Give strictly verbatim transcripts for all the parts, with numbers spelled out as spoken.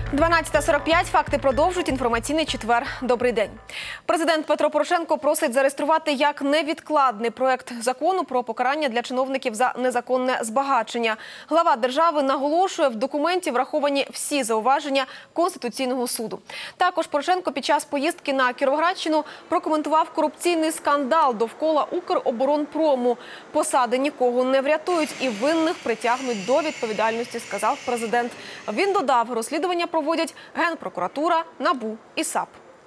дванадцята сорок п'ять. Факти продовжують. Інформаційний четвер. Добрий день. Президент Петро Порошенко просить зареєструвати як невідкладний проект закону про покарання для чиновників за незаконне збагачення. Глава держави наголошує, в документі враховані всі зауваження Конституційного суду. Також Порошенко під час поїздки на Кіровоградщину прокоментував корупційний скандал довкола Укроборонпрому. Посади нікого не врятують і винних притягнуть до відповідальності, сказав президент. Він додав, розслідування проводять Генпрокуратура, НАБУ і САП.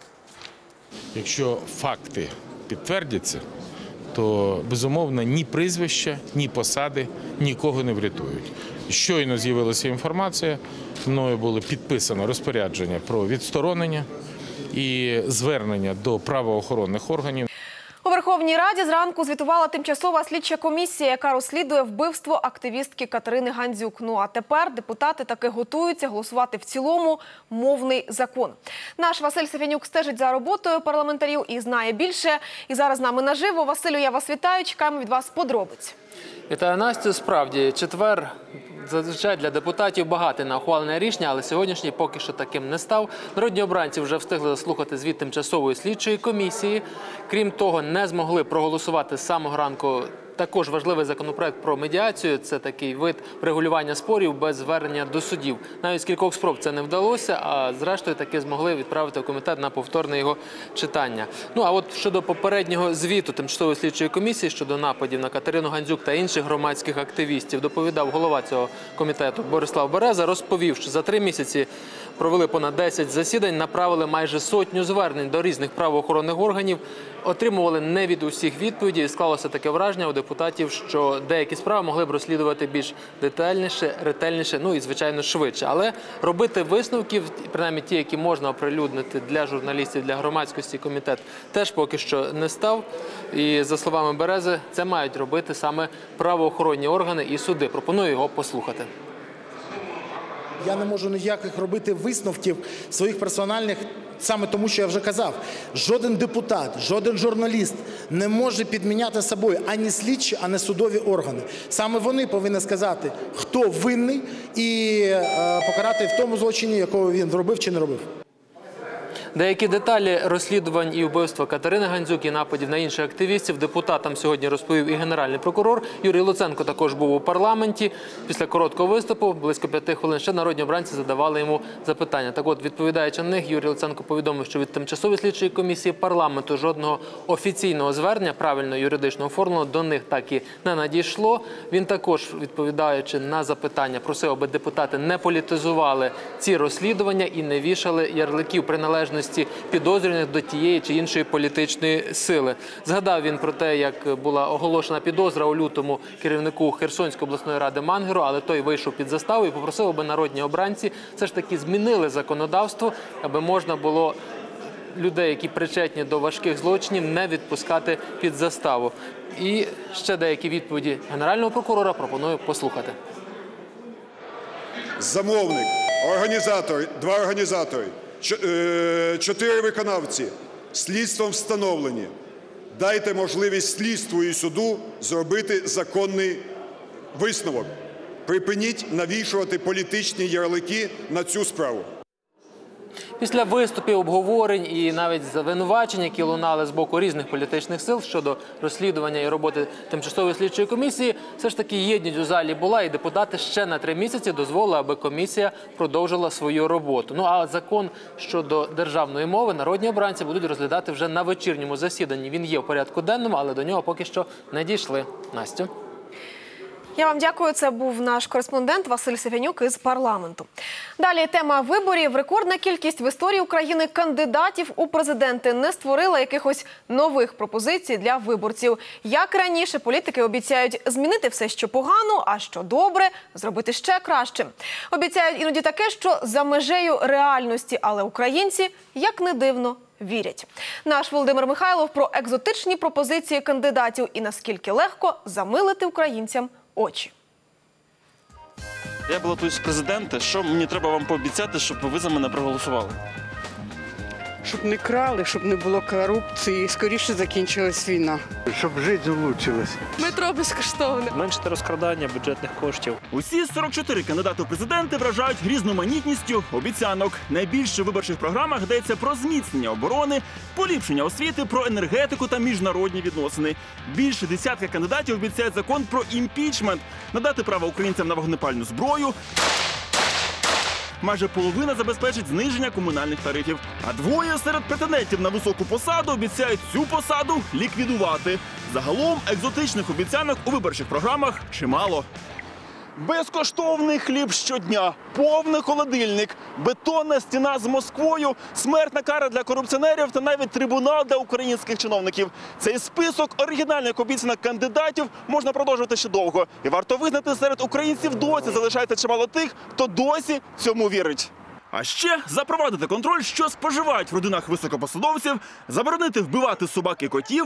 Якщо факти підтвердяться, то, безумовно, ні прізвища, ні посади нікого не врятують. Щойно з'явилася інформація, мною було підписано розпорядження про відсторонення і звернення до правоохоронних органів. У Верховній Раді зранку звітувала тимчасова слідча комісія, яка розслідує вбивство активістки Катерини Гандзюк. Ну а тепер депутати таки готуються голосувати в цілому мовний закон. Наш Василь Сафянюк стежить за роботою парламентарів і знає більше. І зараз з нами наживо. Василю, я вас вітаю. Чекаємо від вас подробиць. Вітаю, Настю. Справді, четвер зазвичай для депутатів багатий на ухвалене рішення, але сьогоднішній поки що таким не став. Народні обранці вже встигли заслухати звіт тимчасової слідчої комісії. Крім того, не змогли проголосувати з самого ранку також важливий законопроект про медіацію. Це такий вид регулювання спорів без звернення до судів. Навіть з кількох спроб це не вдалося, а зрештою таки змогли відправити в комітет на повторне його читання. Ну а от щодо попереднього звіту тимчасової слідчої комісії щодо нападів на Катерину Гандзюк та інших громадських активістів, доповідав голова цього комітету Борислав Береза, розповів, що за три місяці провели понад десять засідань, направили майже сотню звернень до різних правоохоронних органів, отримували не від усіх відповіді. І склалося таке враження у депутатів, що деякі справи могли б розслідувати більш детальніше, ретельніше, ну і, звичайно, швидше. Але робити висновків, принаймні ті, які можна оприлюднити для журналістів, для громадськості, комітет теж поки що не став. І, за словами Берези, це мають робити саме правоохоронні органи і суди. Пропоную його послухати. Я не можу ніяких робити висновків своїх персональних, саме тому, що я вже казав. Жоден депутат, жоден журналіст не може підміняти собою ані слідчі, ані судові органи. Саме вони повинні сказати, хто винний, і е, покарати в тому злочині, якого він зробив чи не робив. Деякі деталі розслідувань і вбивства Катерини Гандзюк і нападів на інших активістів депутатам сьогодні розповів і генеральний прокурор. Юрій Луценко також був у парламенті. Після короткого виступу, близько п'яти хвилин, ще народні обранці задавали йому запитання. Так от, відповідаючи на них, Юрій Луценко повідомив, що від тимчасової слідчої комісії парламенту жодного офіційного звернення, правильно юридично оформленого, до них так і не надійшло. Він також, відповідаючи на запитання, просив, аби депутати не політизували ці розслідування і не вішали ярликів приналежності підозрюваних до тієї чи іншої політичної сили. Згадав він про те, як була оголошена підозра у лютому керівнику Херсонської обласної ради Мангеру, але той вийшов під заставу і попросив, аби народні обранці все ж таки змінили законодавство, аби можна було людей, які причетні до важких злочинів, не відпускати під заставу. І ще деякі відповіді генерального прокурора пропоную послухати. Замовник, організатор, два організатори, чотири виконавці слідством встановлені. Дайте можливість слідству і суду зробити законний висновок. Припиніть навішувати політичні ярлики на цю справу. Після виступів, обговорень і навіть звинувачень, які лунали з боку різних політичних сил щодо розслідування і роботи тимчасової слідчої комісії, все ж таки єдність у залі була, і депутати ще на три місяці дозволили, аби комісія продовжила свою роботу. Ну а закон щодо державної мови народні обранці будуть розглядати вже на вечірньому засіданні. Він є в порядку денному, але до нього поки що не дійшли. Настю. Я вам дякую. Це був наш кореспондент Василь Сафянюк із парламенту. Далі тема виборів. Рекордна кількість в історії України кандидатів у президенти не створила якихось нових пропозицій для виборців. Як раніше, політики обіцяють змінити все, що погано, а що добре, зробити ще краще. Обіцяють іноді таке, що за межею реальності, але українці, як не дивно, вірять. Наш Володимир Михайлов про екзотичні пропозиції кандидатів і наскільки легко замилити українцям очі. Я балотуюсь в президенти. Що мені треба вам пообіцяти, щоб ви за мене проголосували? щоб не крали, щоб не було корупції, скоріше закінчилась війна. Щоб життя влучилось. Метро безкоштовне. Зменшити розкрадання бюджетних коштів. Усі сорок чотири кандидати в президенти вражають різноманітністю обіцянок. Найбільше в виборчих програмах йдеться про зміцнення оборони, поліпшення освіти, про енергетику та міжнародні відносини. Більше десятка кандидатів обіцяють закон про імпічмент, надати право українцям на вогнепальну зброю. Майже половина забезпечить зниження комунальних тарифів. А двоє серед претендентів на високу посаду обіцяють цю посаду ліквідувати. Загалом екзотичних обіцянок у виборчих програмах чимало. Безкоштовний хліб щодня, повний холодильник, бетонна стіна з Москвою, смертна кара для корупціонерів та навіть трибунал для українських чиновників. Цей список оригінальних обіцянок кандидатів можна продовжувати ще довго. І варто визнати, серед українців досі залишається чимало тих, хто досі цьому вірить. А ще запровадити контроль, що споживають в родинах високопосадовців, заборонити вбивати собак і котів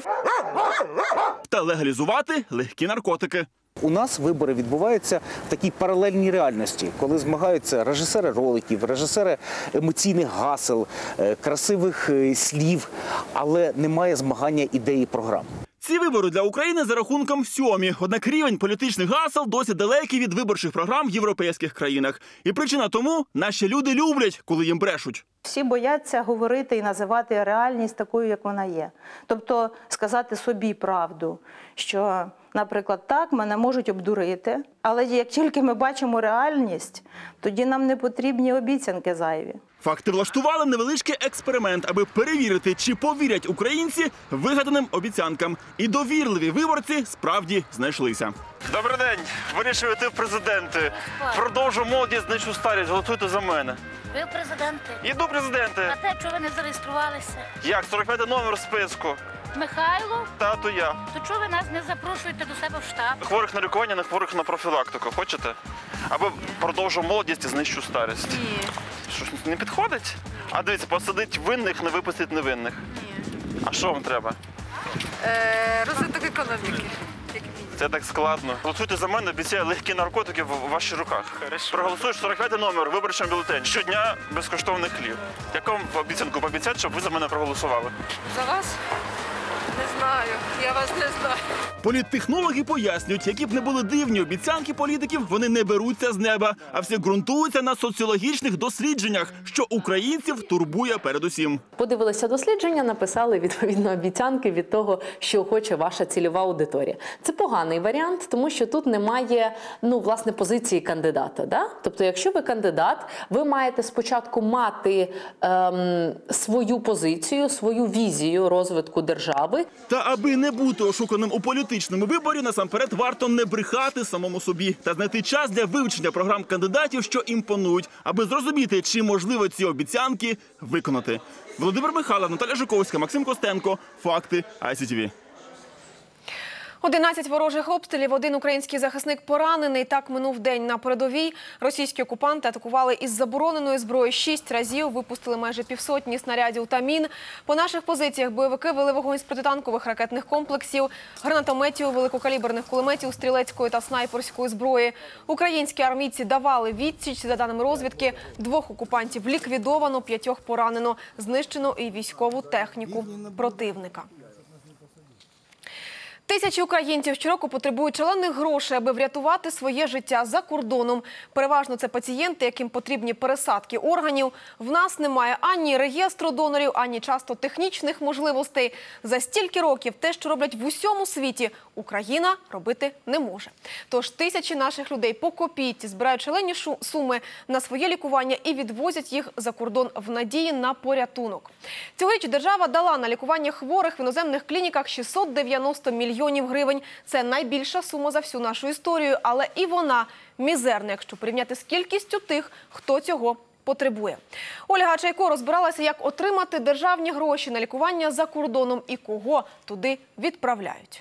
та легалізувати легкі наркотики. У нас вибори відбуваються в такій паралельній реальності, коли змагаються режисери роликів, режисери емоційних гасел, красивих слів, але немає змагання ідеї програм. Ці вибори для України за рахунком сьомі. Однак рівень політичних гасел досі далекий від виборчих програм в європейських країнах. І причина тому – наші люди люблять, коли їм брешуть. Всі бояться говорити і називати реальність такою, як вона є. Тобто сказати собі правду, що, наприклад, так, мене можуть обдурити, але як тільки ми бачимо реальність, тоді нам не потрібні обіцянки зайві. Факти влаштували невеличкий експеримент, аби перевірити, чи повірять українці вигаданим обіцянкам. І довірливі виборці справді знайшлися. Добрий день. Вирішую йти в президенти. Продовжу молодість, знищу старість. Голосуйте за мене. Ви президенти. Іду президенти. А те, чого ви не зареєструвалися? Як? сорок п'ятий номер в списку. Михайло? Тато я. То чого ви нас не запрошуєте до себе в штаб? Хворих на лікування, не хворих на профілактику. Хочете? Або продовжу молодість і знищу старість. Ні. Що ж, не підходить? А дивіться, посадить винних, не випустить невинних. Ні. А що вам треба? Е, розвиток економіки. Це так складно. Голосуйте за мене, обіцяю легкі наркотики в ваших руках. Проголосуєш сорок п'ятий номер, виборчий бюлетень. Щодня безкоштовний хліб. Яку вам обіцянку пообіцяти, щоб ви за мене проголосували? За вас? Не знаю. Я вас не знаю. Політтехнологи пояснюють, які б не були дивні обіцянки політиків, вони не беруться з неба, а всі ґрунтуються на соціологічних дослідженнях, що українців турбує передусім. Подивилися дослідження, написали відповідно обіцянки від того, що хоче ваша цільова аудиторія. Це поганий варіант, тому що тут немає, ну, власне, позиції кандидата. Да? Тобто, якщо ви кандидат, ви маєте спочатку мати ем, свою позицію, свою візію розвитку держави. Та аби не бути ошуканим у політичному виборі, насамперед варто не брехати самому собі та знайти час для вивчення програм кандидатів, що імпонують, аби зрозуміти, чи можливо ці обіцянки виконати. Володимир Михайлов, Наталя Жуковська, Максим Костенко. Факти ай сі ті ві. одинадцять ворожих обстрілів, один український захисник поранений. Так минув день на передовій. Російські окупанти атакували із забороненої зброї шість разів, випустили майже півсотні снарядів та мін. По наших позиціях бойовики вели вогонь з протитанкових ракетних комплексів, гранатометів, великокаліберних кулеметів, стрілецької та снайперської зброї. Українські армійці давали відсіч. За даними розвідки, двох окупантів ліквідовано, п'ятьох поранено. Знищено і військову техніку противника. Тисячі українців щороку потребують шалених грошей, аби врятувати своє життя за кордоном. Переважно це пацієнти, яким потрібні пересадки органів. В нас немає ані реєстру донорів, ані часто технічних можливостей. За стільки років те, що роблять в усьому світі, Україна робити не може. Тож тисячі наших людей по копійці збирають шалені суми на своє лікування і відвозять їх за кордон в надії на порятунок. Цьогоріч держава дала на лікування хворих в іноземних клініках шістсот дев'яносто мільйонів гривень. Це найбільша сума за всю нашу історію, але і вона мізерна, якщо порівняти з кількістю тих, хто цього потребує. Ольга Чайко розбиралася, як отримати державні гроші на лікування за кордоном і кого туди відправляють.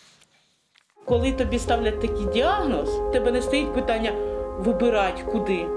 Коли тобі ставлять такий діагноз, в тебе не стоїть питання вибирати куди.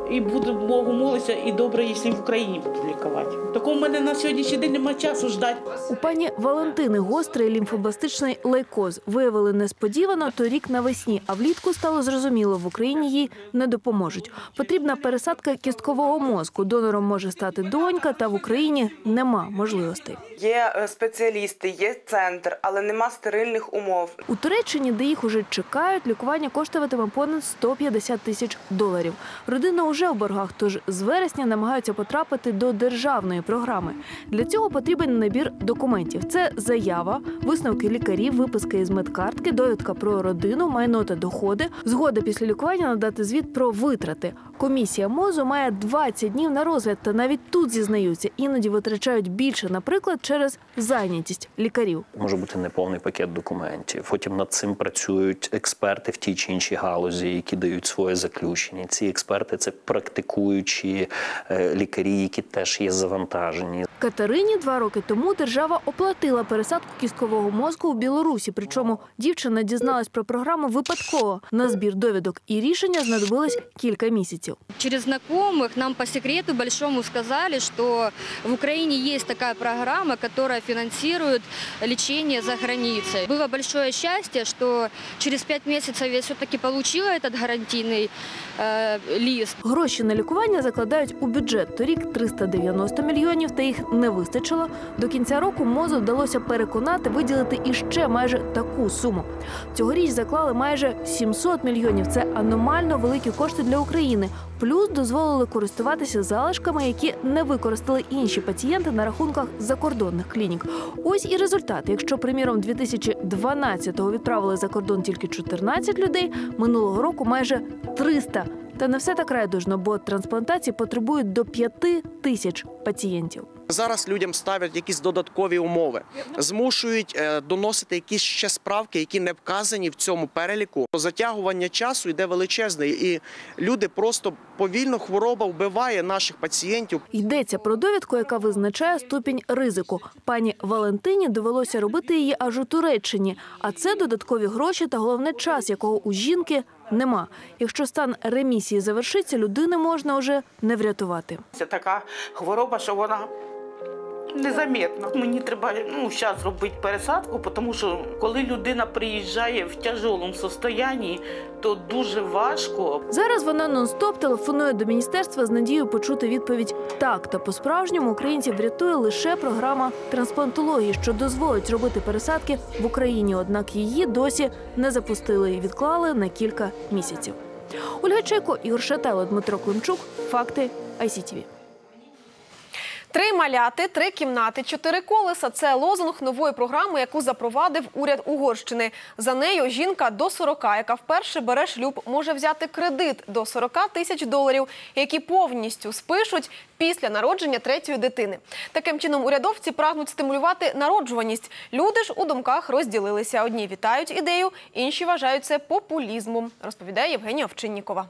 і буду Богу молитися, і добре, якщо в Україні буду лікувати. Такого в мене на сьогоднішній день немає часу ждати. У пані Валентини гострий лімфобластичний лейкоз виявили несподівано торік навесні, а влітку стало зрозуміло, в Україні їй не допоможуть. Потрібна пересадка кісткового мозку. Донором може стати донька, та в Україні нема можливостей. Є спеціалісти, є центр, але нема стерильних умов. У Туреччині, де їх уже чекають, лікування коштуватиме понад сто п'ятдесят тисяч доларів. Родина уже в боргах, тож з вересня намагаються потрапити до державної програми. Для цього потрібен набір документів. Це заява, висновки лікарів, виписка із медкартки, довідка про родину, майно та доходи, згода після лікування надати звіт про витрати. Комісія МОЗу має двадцять днів на розгляд, та навіть тут зізнаються, іноді витрачають більше, наприклад, через зайнятість лікарів. Може бути неповний пакет документів. Потім над цим працюють експерти в тій чи іншій галузі, які дають своє заключення. Ці експерти – це практикуючі лікарі, які теж є завантажені. Катерині два роки тому держава оплатила пересадку кісткового мозку у Білорусі. Причому дівчина дізналась про програму випадково. На збір довідок і рішення знадобилось кілька місяців. Через знакомых нам по секрету большому сказали, что в Украине есть такая программа, которая финансирует лечение за границей. Было большое счастье, что через пять месяцев я все-таки получила этот гарантийный э, лист. Гроші на лікування закладають у бюджет. Торік триста дев'яносто мільйонів, та їх не вистачило. До кінця року МОЗу вдалося переконати виділити іще майже таку суму. Цьогоріч заклали майже сімсот мільйонів. Це аномально великі кошти для України. Плюс дозволили користуватися залишками, які не використали інші пацієнти на рахунках закордонних клінік. Ось і результат. Якщо, приміром, дві тисячі дванадцятого відправили за кордон тільки чотирнадцять людей, минулого року майже триста. Та не все так райдужно, бо трансплантації потребують до п'яти тисяч пацієнтів. Зараз людям ставлять якісь додаткові умови, змушують доносити якісь ще справки, які не вказані в цьому переліку. Затягування часу йде величезне, і люди просто повільно, хвороба вбиває наших пацієнтів. Йдеться про довідку, яка визначає ступінь ризику. Пані Валентині довелося робити її аж у Туреччині. А це додаткові гроші та, головне, час, якого у жінки нема. Якщо стан ремісії завершиться, людини можна вже не врятувати. Це така хвороба, що вона незаметно. Мені треба ну, зараз робити пересадку, тому що коли людина приїжджає в тяжкому стані, то дуже важко. Зараз вона нон-стоп телефонує до міністерства з надією почути відповідь «так». Та по-справжньому українців врятує лише програма трансплантології, що дозволить робити пересадки в Україні. Однак її досі не запустили і відклали на кілька місяців. Ольга Чайко, Ігор Шатайло, Дмитро Климчук. Факти ай сі ті ві. Три маляти, три кімнати, чотири колеса – це лозунг нової програми, яку запровадив уряд Угорщини. За нею жінка до сорока, яка вперше бере шлюб, може взяти кредит до сорока тисяч доларів, які повністю спишуть після народження третьої дитини. Таким чином, урядовці прагнуть стимулювати народжуваність. Люди ж у думках розділилися. Одні вітають ідею, інші вважають це популізмом, розповідає Євгенія Овчиннікова.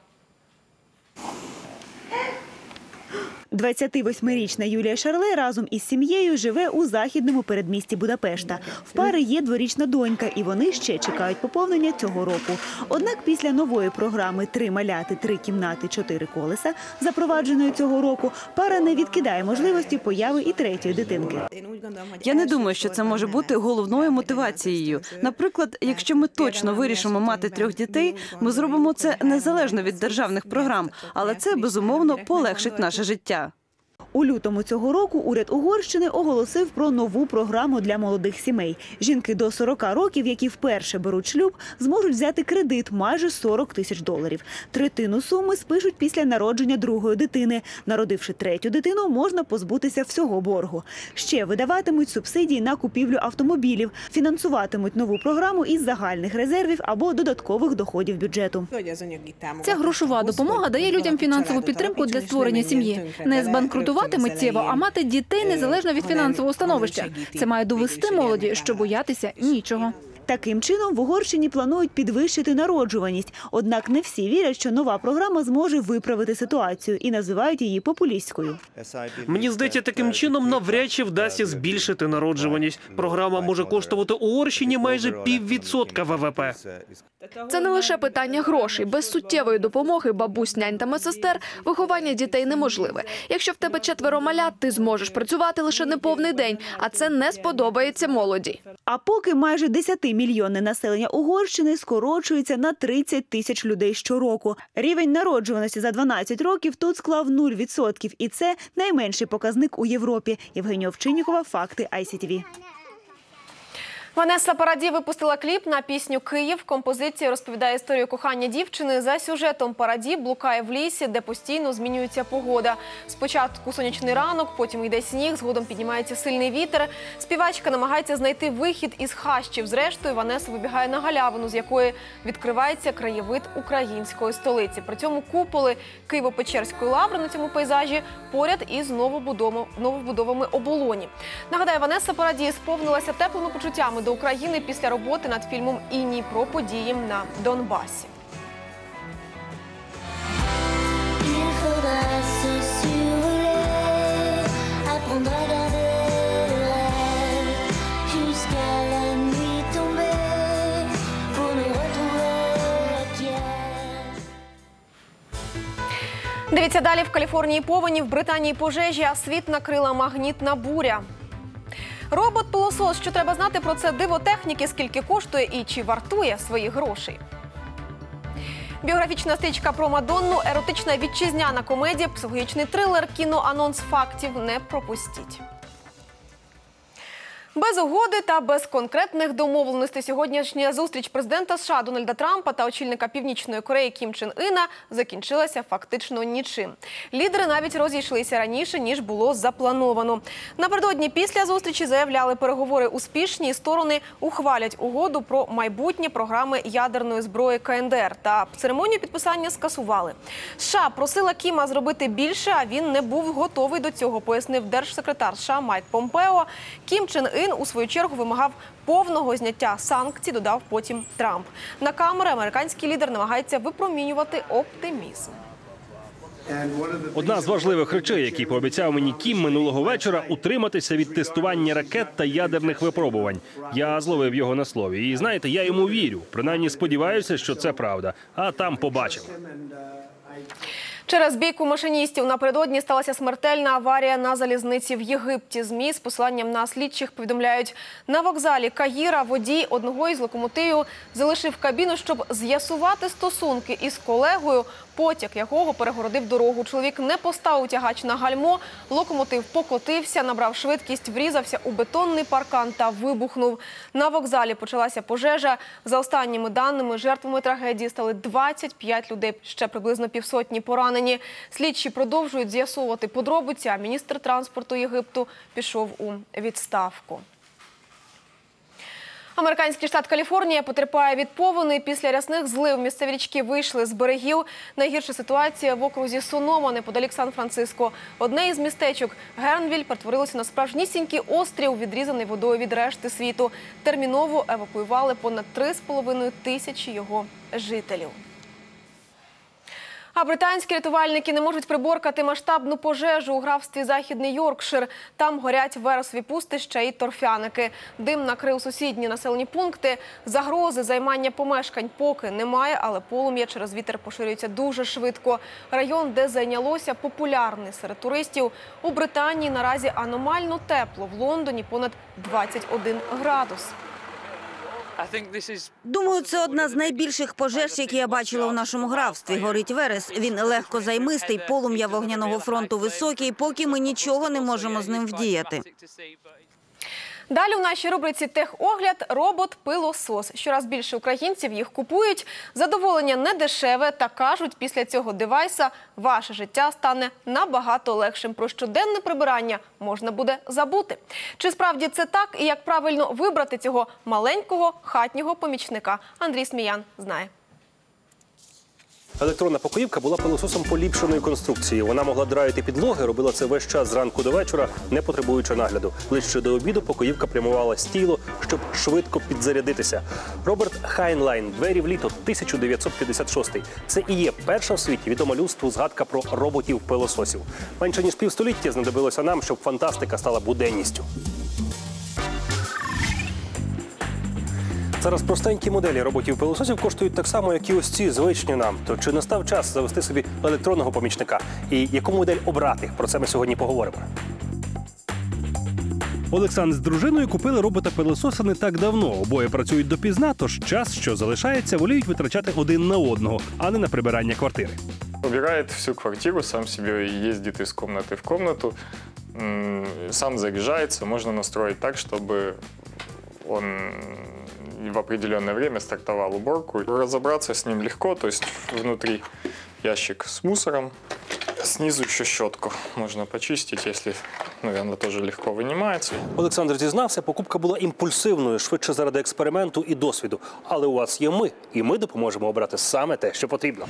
двадцятивосьмирічна Юлія Шарле разом із сім'єю живе у західному передмісті Будапешта. В пари є дворічна донька, і вони ще чекають поповнення цього року. Однак після нової програми «Три маляти, три кімнати, чотири колеса», запровадженої цього року, пара не відкидає можливості появи і третьої дитинки. Я не думаю, що це може бути головною мотивацією. Наприклад, якщо ми точно вирішимо мати трьох дітей, ми зробимо це незалежно від державних програм, але це, безумовно, полегшить наше життя. У лютому цього року уряд Угорщини оголосив про нову програму для молодих сімей. Жінки до сорока років, які вперше беруть шлюб, зможуть взяти кредит майже сорок тисяч доларів. Третину суми спишуть після народження другої дитини. Народивши третю дитину, можна позбутися всього боргу. Ще видаватимуть субсидії на купівлю автомобілів, фінансуватимуть нову програму із загальних резервів або додаткових доходів бюджету. Ця грошова допомога дає людям фінансову підтримку для створення сім'ї. Не збанкрутувати миттєво, а мати дітей незалежно від фінансового становища. Це має довести молоді, що боятися нічого. Таким чином, в Угорщині планують підвищити народжуваність. Однак не всі вірять, що нова програма зможе виправити ситуацію і називають її популістською. Мені здається, таким чином навряд чи вдасться збільшити народжуваність. Програма може коштувати Угорщині майже піввідсотка ве ве пе. Це не лише питання грошей. Без суттєвої допомоги бабусь, нянь та медсестер виховання дітей неможливе. Якщо в тебе четверо малят, ти зможеш працювати лише неповний день, а це не сподобається молоді. А поки майже десятимільйонне населення Угорщини скорочується на тридцять тисяч людей щороку. Рівень народжуваності за дванадцять років тут склав нуль відсотків. І це найменший показник у Європі. Євгенія Овчиннікова, «Факти ай сі ті ві». Ванесса Параді випустила кліп на пісню «Київ». Композиція розповідає історію кохання дівчини. За сюжетом Параді блукає в лісі, де постійно змінюється погода. Спочатку сонячний ранок, потім йде сніг, згодом піднімається сильний вітер. Співачка намагається знайти вихід із хащів. Зрештою, Ванеса вибігає на галявину, з якої відкривається краєвид української столиці. При цьому куполи Києво-Печерської лаври на цьому пейзажі поряд із новобудовами оболоні. Нагадаю, Ванесса Параді сповнилася теплими почуттями до України після роботи над фільмом «Іній» про події на Донбасі. Дивіться далі. В Каліфорнії повені, в Британії пожежі, а світ накрила магнітна буря. Робот-пилосос. Що треба знати про це диво техніки, скільки коштує і чи вартує своїх грошей. Біографічна стрічка про Мадонну, еротична вітчизняна комедія, психологічний трилер, кіноанонс фактів. Не пропустіть. Без угоди та без конкретних домовленостей сьогоднішня зустріч президента США Дональда Трампа та очільника Північної Кореї Кім Чен Іна закінчилася фактично нічим. Лідери навіть розійшлися раніше, ніж було заплановано. Напередодні після зустрічі заявляли, переговори успішні і сторони ухвалять угоду про майбутні програми ядерної зброї ка ен де ер. Та церемонію підписання скасували. США просила Кіма зробити більше, а він не був готовий до цього, пояснив держсекретар США Майк Помпео. Кім Чен Ін у свою чергу вимагав повного зняття санкцій, додав потім Трамп. На камери американський лідер намагається випромінювати оптимізм. Одна з важливих речей, які пообіцяв мені Кім минулого вечора – утриматися від тестування ракет та ядерних випробувань. Я зловив його на слові. І знаєте, я йому вірю. Принаймні сподіваюся, що це правда. А там побачимо. Через бійку машиністів напередодні сталася смертельна аварія на залізниці в Єгипті. ЗМІ з посиланням на слідчих повідомляють, на вокзалі Каїра водій одного із локомотивів залишив кабіну, щоб з'ясувати стосунки із колегою, потяг якого перегородив дорогу. Чоловік не поставив тягач на гальмо, локомотив покотився, набрав швидкість, врізався у бетонний паркан та вибухнув. На вокзалі почалася пожежа. За останніми даними, жертвами трагедії стали двадцять п'ять людей, ще приблизно півсотні поранені. Слідчі продовжують з'ясовувати подробиці, а міністр транспорту Єгипту пішов у відставку. Американський штат Каліфорнія потерпає від повені. Після рясних злив місцеві річки вийшли з берегів. Найгірша ситуація в окрузі Сонома, неподалік Сан-Франциско. Одне із містечок Гернвіль перетворилося на справжнісінький острів, відрізаний водою від решти світу. Терміново евакуювали понад три з половиною тисячі його жителів. А британські рятувальники не можуть приборкати масштабну пожежу у графстві Західний Йоркшир. Там горять вересові пустища і торфяники. Дим накрив сусідні населені пункти. Загрози займання помешкань поки немає, але полум'я через вітер поширюється дуже швидко. Район, де зайнялося, популярний серед туристів. У Британії наразі аномально тепло. В Лондоні понад двадцять один градус. Думаю, це одна з найбільших пожеж, які я бачила у нашому графстві. Горить верес. Він легко займистий, полум'я вогняного фронту високий, поки ми нічого не можемо з ним вдіяти. Далі у нашій рубриці «Техогляд» – робот-пилосос. Щораз більше українців їх купують. Задоволення не дешеве та кажуть, після цього девайса ваше життя стане набагато легшим. Про щоденне прибирання можна буде забути. Чи справді це так і як правильно вибрати цього маленького хатнього помічника? Андрій Сміян знає. Електронна покоївка була пилососом поліпшеної конструкції. Вона могла драїти підлоги, робила це весь час зранку до вечора, не потребуючи нагляду. Ближче до обіду покоївка прямувала з тіло, щоб швидко підзарядитися. Роберт Хайнлайн, «Двері в літо», тисяча дев'ятсот п'ятдесят шостий. Це і є перша в світі відома людству згадка про роботів-пилососів. Менше ніж півстоліття знадобилося нам, щоб фантастика стала буденністю. Зараз простенькі моделі роботів-пилососів коштують так само, як і ось ці звичні нам. То чи настав час завести собі електронного помічника? І яку модель обрати? Про це ми сьогодні поговоримо. Олександр з дружиною купили робота-пилососа не так давно. Обоє працюють допізна, тож час, що залишається, воліють витрачати один на одного, а не на прибирання квартири. Убирает всю квартиру, сам себе ездит из комнаты в комнату, сам заряжается. Можно настроить так, чтобы он в определенное время стартовал уборку. Разобраться с ним легко, то есть внутри ящик с мусором. Снизу еще щетку можно почистить, если, наверное, тоже легко вынимается. Олександр зізнався, покупка була імпульсивною, швидше заради експерименту і досвіду. Але у вас є ми, і ми допоможемо обрати саме те, що потрібно.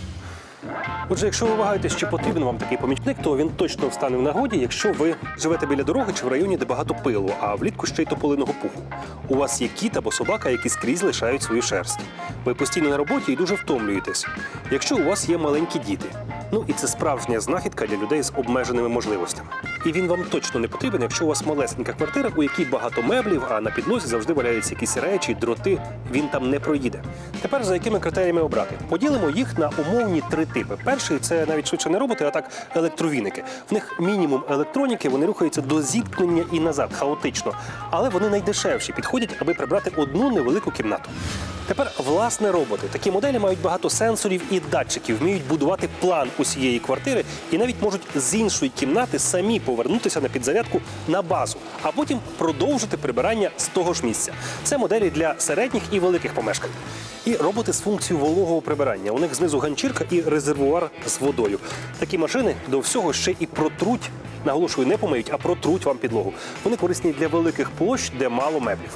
Отже, якщо ви вагаєтесь, чи потрібен вам такий помічник, то він точно встане в нагоді, якщо ви живете біля дороги чи в районі, де багато пилу, а влітку ще й тополиного пуху. У вас є кіт або собака, які скрізь лишають свою шерсть. Ви постійно на роботі і дуже втомлюєтесь. Якщо у вас є маленькі діти. Ну і це справжня знахідка для людей з обмеженими можливостями. І він вам точно не потрібен, якщо у вас малесенька квартира, у якій багато меблів, а на підлозі завжди валяються якісь речі, дроти. Він там не проїде. Тепер за якими критеріями обрати? Поділимо їх на умовні три типи. Перший – це навіть швидше не роботи, а так електровіники. В них мінімум електроніки, вони рухаються до зіткнення і назад, хаотично. Але вони найдешевші, підходять, аби прибрати одну невелику кімнату. Тепер, власне, роботи. Такі моделі мають багато сенсорів і датчиків, вміють будувати план усієї квартири і навіть можуть з іншої кімнати самі повернутися на підзарядку на базу, а потім продовжити прибирання з того ж місця. Це моделі для середніх і великих помешкань. І роботи з функцією вологого прибирання. У них знизу ганчірка і резервуар з водою. Такі машини до всього ще і протруть, наголошую, не помиють, а протруть вам підлогу. Вони корисні для великих площ, де мало меблів.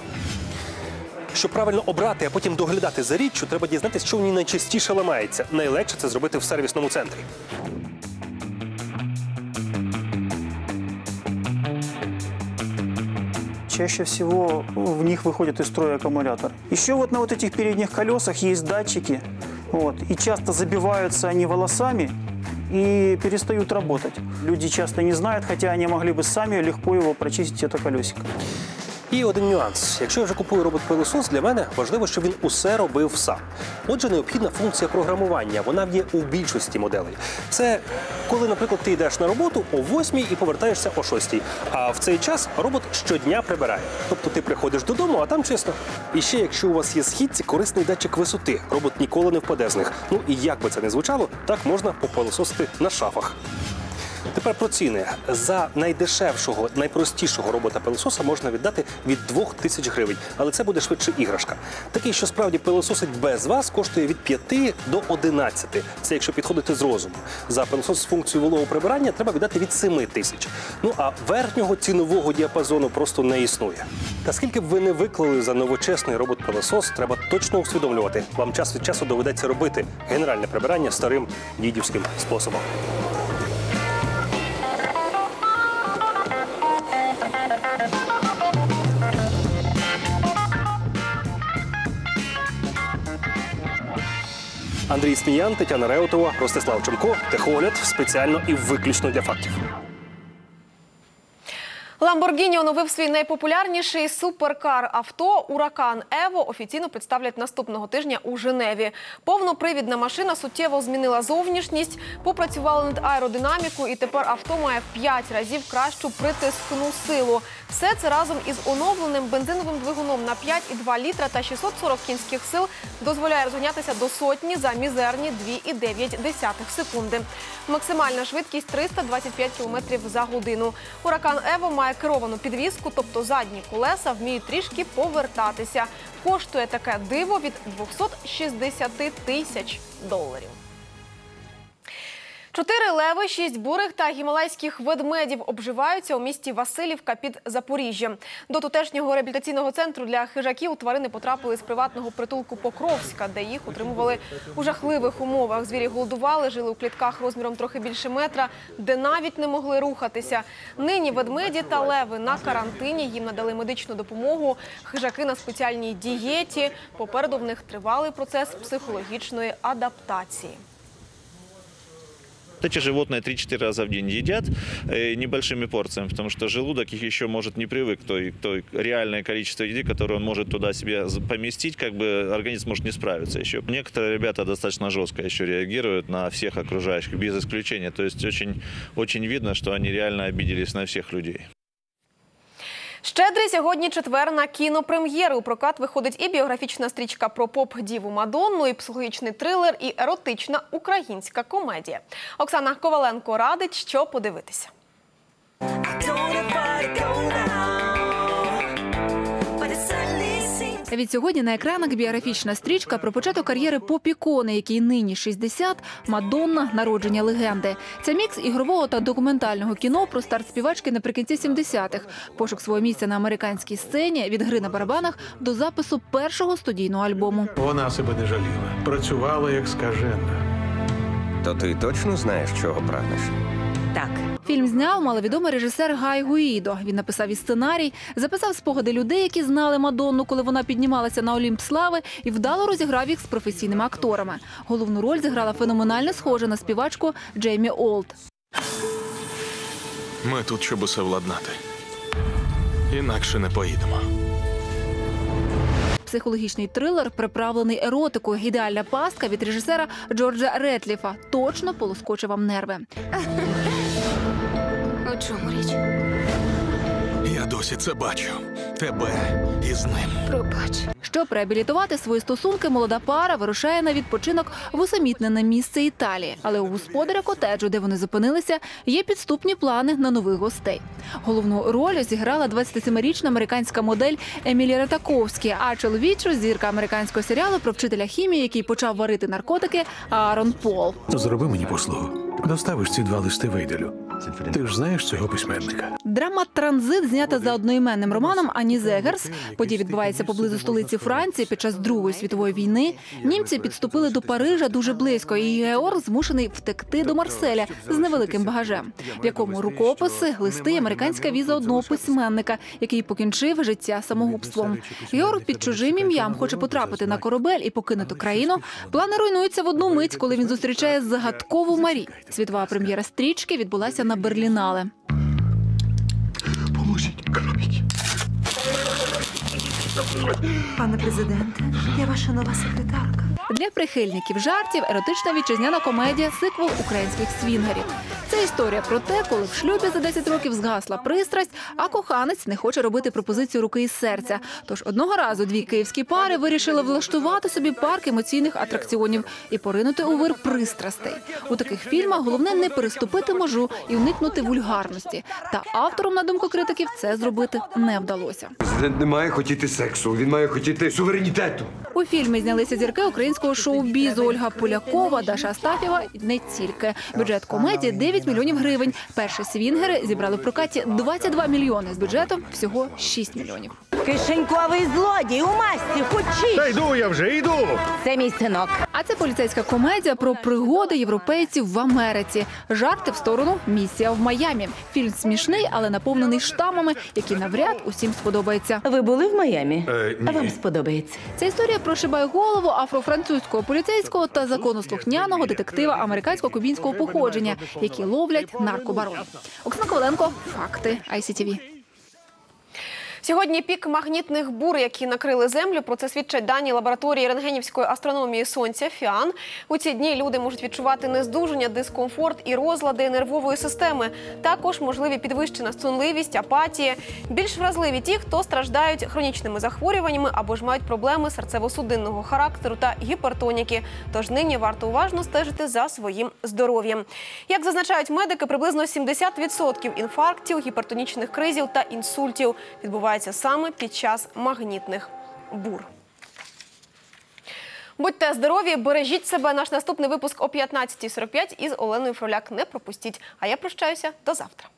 Щоб правильно обрати, а потім доглядати за річчю, треба дізнатися, що в ній найчастіше ламається. Найлегше це зробити в сервісному центрі. Чаще всего в них выходит из строя аккумулятор. Еще вот на вот этих передних колесах есть датчики, вот, и часто забиваются они волосами и перестают работать. Люди часто не знают, хотя они могли бы сами легко его прочистить, это колесико. І один нюанс. Якщо я вже купую робот-пилосос, для мене важливо, щоб він усе робив сам. Отже, необхідна функція програмування. Вона є у більшості моделей. Це коли, наприклад, ти йдеш на роботу о восьмій і повертаєшся о шостій. А в цей час робот щодня прибирає. Тобто ти приходиш додому, а там чисто. І ще, якщо у вас є східці, корисний датчик висоти. Робот ніколи не впаде з них. Ну і як би це не звучало, так можна попилососити на шафах. Тепер про ціни. За найдешевшого, найпростішого робота-пилососа можна віддати від двох тисяч гривень. Але це буде швидше іграшка. Такий, що справді пилососить без вас, коштує від п'яти до одинадцяти. Це якщо підходити з розуму. За пилосос з функцією вологого прибирання треба віддати від семи тисяч. Ну а верхнього цінового діапазону просто не існує. Та скільки б ви не виклали за новочесний робот-пилосос, треба точно усвідомлювати. Вам час від часу доведеться робити генеральне прибирання старим дідівським способом. Андрій Сміян, Тетяна Реутова, Ростислав Чумко. Техогляд спеціально і виключно для фактів. Lamborghini оновив свій найпопулярніший суперкар-авто «Уракан Ево» офіційно представлять наступного тижня у Женеві. Повнопривідна машина суттєво змінила зовнішність, попрацювала над аеродинамікою і тепер авто має в п'ять разів кращу притискну силу. Все це разом із оновленим бензиновим двигуном на п'ять і два літра та шістсот сорок кінських сил дозволяє розганятися до сотні за мізерні дві і дев'ять десятих секунди. Максимальна швидкість триста двадцять п'ять кілометрів за годину. «Уракан Ево» має керовану підвіску, тобто задні колеса вміють трішки повертатися. Коштує таке диво від двохсот шістдесяти тисяч доларів. Чотири леви, шість бурих та гімалайських ведмедів обживаються у місті Василівка під Запоріжжям. До тутешнього реабілітаційного центру для хижаків тварини потрапили з приватного притулку Покровська, де їх утримували у жахливих умовах. Звірі голодували, жили у клітках розміром трохи більше метра, де навіть не могли рухатися. Нині ведмеді та леви на карантині, їм надали медичну допомогу, хижаки на спеціальній дієті. Попереду в них тривалий процес психологічної адаптації. Эти животные три-четыре раза в день едят э, небольшими порциями, потому что желудок их еще может не привык к той, той реальное количество еды, которое он может туда себе поместить, как бы организм может не справиться еще. Некоторые ребята достаточно жестко еще реагируют на всех окружающих, без исключения. То есть очень, очень видно, что они реально обиделись на всех людей. Щедрий сьогодні четвер на кінопрем'єри. У прокат виходить і біографічна стрічка про поп-діву Мадонну, і психологічний трилер, і еротична українська комедія. Оксана Коваленко радить, що подивитися. Відсьогодні на екранах біографічна стрічка про початок кар'єри поп-ікони, якій нині шістдесят, Мадонна – народження легенди. Це мікс ігрового та документального кіно про старт співачки наприкінці сімдесятих, пошук свого місця на американській сцені, від гри на барабанах до запису першого студійного альбому. Вона себе не жаліла, працювала як скажена. То ти точно знаєш, чого прагнеш? Так. Фільм зняв маловідомий режисер Гай Гуїдо. Він написав і сценарій, записав спогади людей, які знали Мадонну, коли вона піднімалася на Олімп слави, і вдало розіграв їх з професійними акторами. Головну роль зіграла феноменально схожа на співачку Джеймі Олд. Ми тут, щоб усе владнати. Інакше не поїдемо. Психологічний трилер, приправлений еротикою, ідеальна пастка від режисера Джорджа Ретліфа. Точно полоскоче вам нерви. У чому річ? Я досі це бачу. Тебе із ним. Пробач. Щоб реабілітувати свої стосунки, молода пара вирушає на відпочинок в усамітнене місце Італії. Але у господаря котеджу, де вони зупинилися, є підступні плани на нових гостей. Головну роль зіграла двадцятисемирічна американська модель Емілі Ратаковські, а чоловічу – зірка американського серіалу про вчителя хімії, який почав варити наркотики, Аарон Пол. Зроби мені послугу. Доставиш ці два листи Вейделю. Ти ж знаєш цього письменника? Драма «Транзит» знята за одноіменним романом Ані Зегерс. Подія відбувається поблизу столиці Франції під час Другої світової війни. Німці підступили до Парижа дуже близько, і Георг змушений втекти до Марселя з невеликим багажем, в якому рукописи, листи, американська віза одного письменника, який покінчив життя самогубством. Георг під чужим ім'ям хоче потрапити на корабель і покинути країну. Плани руйнуються в одну мить, коли він зустрічає загадкову Марі. Світова прем'єра стрічки відбулася на Берлінале. Поможіть, кровіть. Пане президенте, я ваша нова секретарка. Для прихильників жартів еротична вітчизняна комедія – сиквел українських свінгерів. Це історія про те, коли в шлюбі за десять років згасла пристрасть, а коханець не хоче робити пропозицію руки і серця. Тож одного разу дві київські пари вирішили влаштувати собі парк емоційних атракціонів і поринути у вир пристрастей. У таких фільмах головне не переступити межу і уникнути вульгарності. Та авторам, на думку критиків, це зробити не вдалося. Президент не має хотіти сексу, він має хотіти суверенітету. У фільмі знялися зірки українського шоу-бізу Ольга Полякова, Даша Астафєва і не тільки. Бюджет комедії – дев'ять мільйонів гривень. Перші свінгери зібрали в прокаті двадцять два мільйони, з бюджетом всього шість мільйонів. Кишеньковий злодій у масці, хочі! Та йду я вже, йду! Це мій синок. А це поліцейська комедія про пригоди європейців в Америці. Жарти в сторону «Місія в Майамі». Фільм смішний, але наповнений штамами, які навряд усім сподобаються. Ви були в Майамі? Е, ні. А вам сподобається? Ця історія про шибайголову афрофранцузького поліцейського та законослухняного детектива американсько-кубінського походження, які ловлять наркобаронів. Оксана Коваленко, факти ай сі ті ві. Сьогодні пік магнітних бур, які накрили Землю. Про це свідчать дані лабораторії рентгенівської астрономії Сонця ФІАН. У ці дні люди можуть відчувати нездужання, дискомфорт і розлади нервової системи. Також можливі підвищена сонливість, апатія. Більш вразливі ті, хто страждають хронічними захворюваннями або ж мають проблеми серцево-судинного характеру та гіпертоніки. Тож нині варто уважно стежити за своїм здоров'ям. Як зазначають медики, приблизно сімдесят відсотків інфарктів, гіпертонічних кризів та інсультів відбувається саме під час магнітних бур. Будьте здорові, бережіть себе. Наш наступний випуск о п'ятнадцятій сорок п'ять із Оленою Фроляк. Не пропустіть. А я прощаюся. До завтра.